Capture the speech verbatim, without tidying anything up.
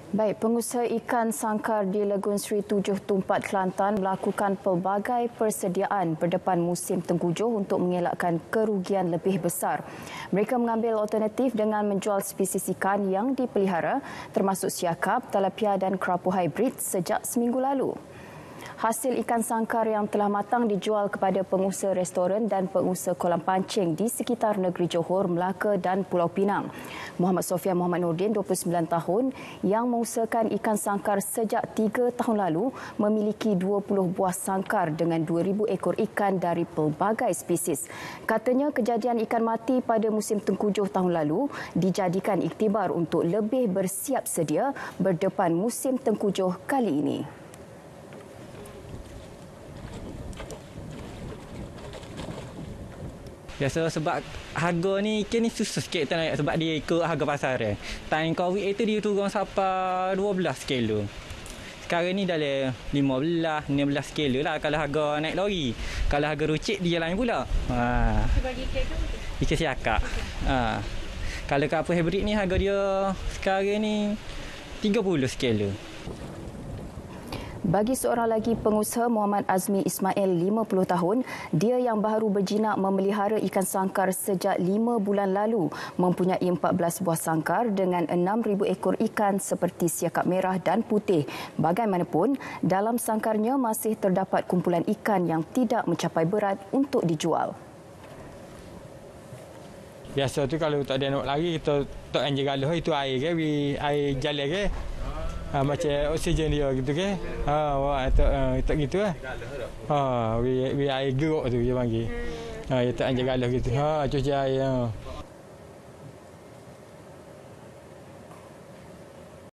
Baik, pengusaha ikan sangkar di Legun Seri Tujuh Tumpat Kelantan melakukan pelbagai persediaan berdepan musim tengkujuh untuk mengelakkan kerugian lebih besar. Mereka mengambil alternatif dengan menjual spesies ikan yang dipelihara termasuk siakap, tilapia dan kerapu hybrid sejak seminggu lalu. Hasil ikan sangkar yang telah matang dijual kepada pengusaha restoran dan pengusaha kolam pancing di sekitar negeri Johor, Melaka dan Pulau Pinang. Muhammad Sofian Muhammad Nordin, dua puluh sembilan tahun, yang mengusahakan ikan sangkar sejak tiga tahun lalu, memiliki dua puluh buah sangkar dengan dua ribu ekor ikan dari pelbagai spesies. Katanya kejadian ikan mati pada musim tengkujuh tahun lalu dijadikan iktibar untuk lebih bersiap sedia berdepan musim tengkujuh kali ini. Biasa sebab harga ni ikan ni susah sikit kita naik sebab dia ikut harga pasar dia. Time Covid itu dia turun sampai dua belas kilo. Sekarang ni dalam lima belas, enam belas kilo lah kalau harga naik lori. Kalau harga rucik dia lain pula. Ha. Bagi ikan ke? Ikan siakap. Ha. Kalau kerapu hybrid ni harga dia sekarang ni tiga puluh sekilo. Bagi seorang lagi pengusaha, Muhammad Azmi Ismail, lima puluh tahun, dia yang baru berjinak memelihara ikan sangkar sejak lima bulan lalu, mempunyai empat belas buah sangkar dengan enam ribu ekor ikan seperti siakap merah dan putih. Bagaimanapun, dalam sangkarnya masih terdapat kumpulan ikan yang tidak mencapai berat untuk dijual. Biasa tu kalau tak ada nak lari, kita tak anjing galah itu air ke, air jalan ke. Ha, macam oksigen dia gitu ke. Ha, awak tak uh, tak gitu lah. Ha, we we air geruk tu dia panggil. Ha, dia tak anjing galah gitu. Ha, cuci air. Ha.